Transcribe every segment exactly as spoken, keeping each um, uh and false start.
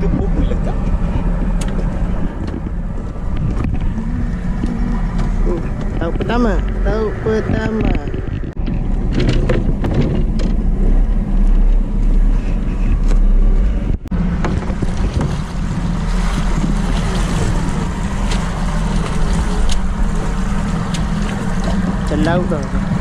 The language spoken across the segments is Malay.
tepuk letak. Uh, tahu pertama, tahu pertama. Celau tu.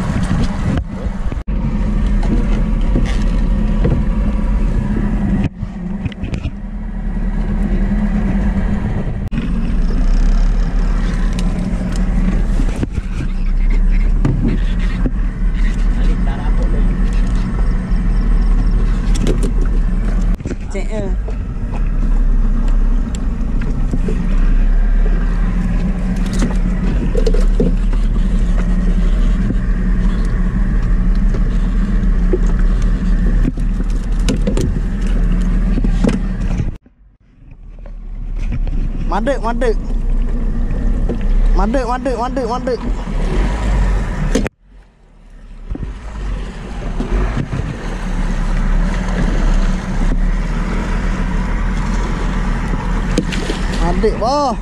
Cek eh. Madek, madek. Madek, madek, madek, madek. Madek, boh.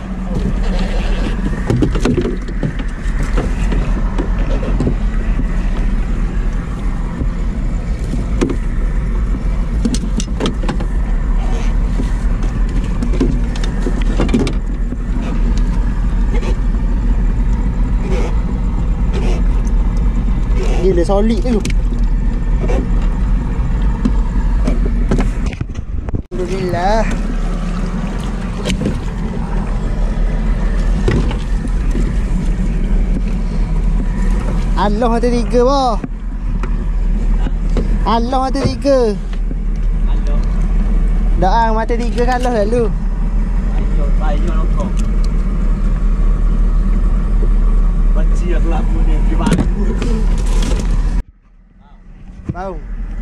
Gila solid tu. Alhamdulillah. Allah mata tiga boh. Allah mata tiga. Allah. Dah mata tiga kan Allah lalu. Ayo, ayo nongkrong. Benci akhlak mu ni gimana? Bau.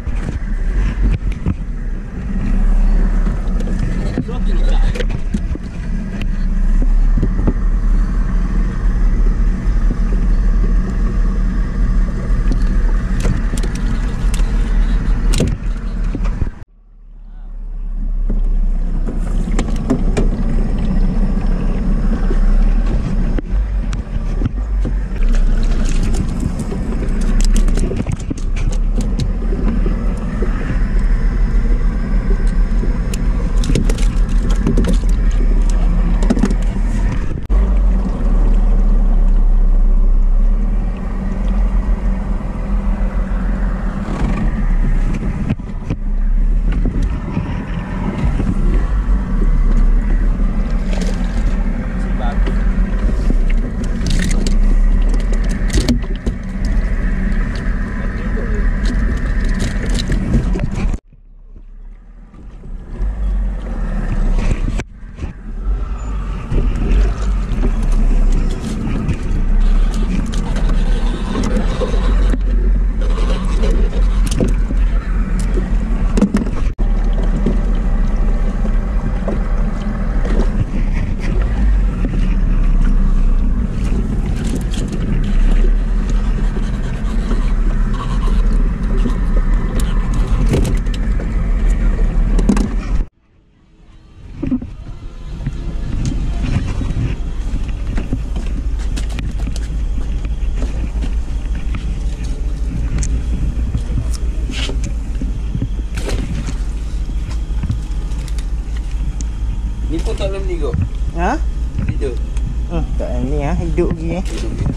Ni pun tak dalam ni kau. Ha? Hidup. Hmm, tak ni ah, hidup lagi eh. Hidup ni.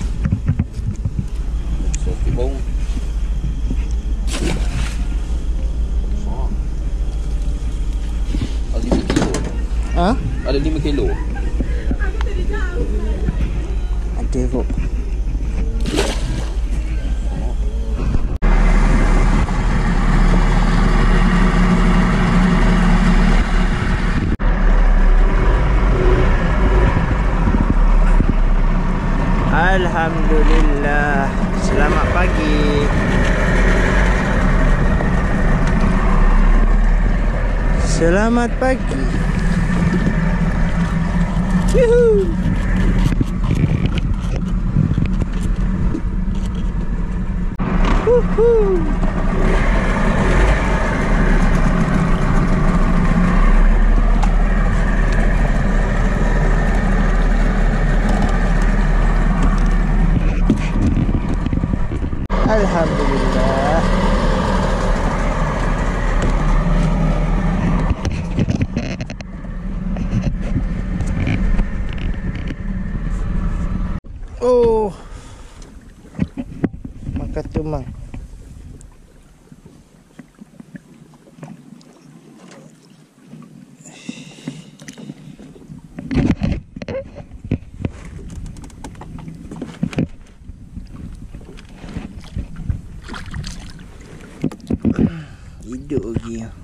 Sakit bau. Ada lima kilo. Ha? Ada lima kilo. Ada kok. Alhamdulillah. Selamat pagi. Selamat pagi. Yuhu. Woohoo. Hidup lagi.